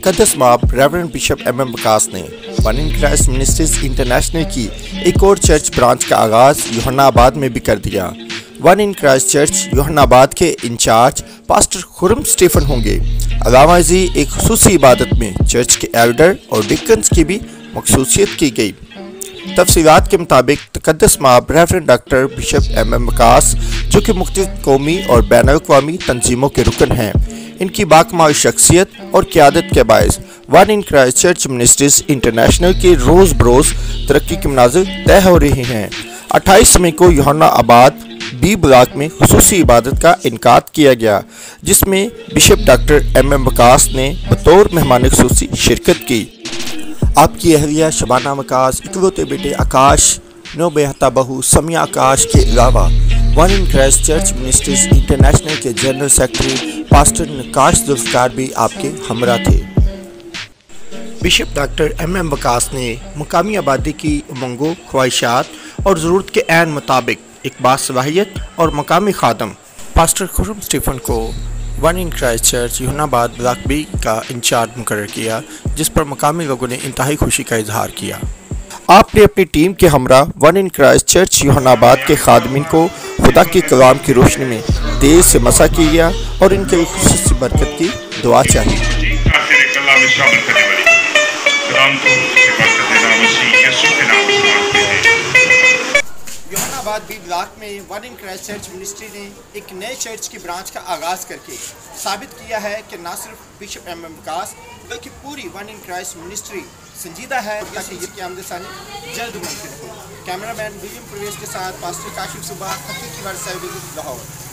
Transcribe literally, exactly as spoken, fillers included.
तकद्दस माब reverend bishop M M Waqas ने one in Christ ministries international की एक और चर्च ब्रांच का आगाज़ यूहनाबाद में भी कर दिया। One in Christ church Youhanabad के इंचार्ज पास्टर खुर्रम स्टीफन होंगे। अलावा जी एक खुसूसी इबादत में चर्च के एल्डर और डिकन्स की भी मखसूसियत की गई। तफसीलात के मुताबिक तकद्दस माब reverend doctor bishop M M Waqas जो कि मुख्तलिफ कौमी और बैन अवी तंजीमों के रुकन हैं, इनकी बाकमाल शख्सियत और क़यादत के बायस one in Christ church ministries international की रोज़ बरोज़ तरक्की के मनाज़िर तय हो रहे हैं। अट्ठाईस मई को यूहनाबाद बी ब्लॉक में खुसूसी इबादत का इनकाद किया गया, जिसमें bishop doctor M M Waqas ने बतौर मेहमान खुसूसी शिरकत की। आपकी अहलिया शबाना वकास, इकलौते बेटे आकाश, नौ बेहता बहू समिया आकाश के अलावा one in Christ church ministries international के general secretary pastor Naqash Zulfiqar भी आपके हमरा थे। Bishop doctor M M Waqas ने मुकामी आबादी की उमंगों, ख्वाहिशात और ज़रूरत के ऐन मुताबिक एक बासलाहियत और मकामी खादम पास्टर खुर्रम स्टीफन को one in Christ church Youhanabad block B का इंचार्ज मुकर्रर किया, जिस पर मकामी लोगों ने इंतहाई खुशी का इजहार किया। आपने अपनी टीम के हमरा one in Christ church Youhanabad के खादमीन को खुदा के कलाम की रोशनी में तेज से मसा किया और इनके खुसूसी बरकत की दुआ चाहिए। यूहनाबाद बी ब्लॉक में one in Christ church ministry ने एक नए चर्च की ब्रांच का आगाज़ करके साबित किया है कि न सिर्फ बिशप एम एम वकास बल्कि पूरी वन इन क्राइस्ट मिनिस्ट्री संजीदा है ताकि ये आमद सानी जल्द मुमकिन हो। कैमरामैन विलियम प्रवेश के साथ ps.Kashif सुबा हकीकी वारिस लाहौर।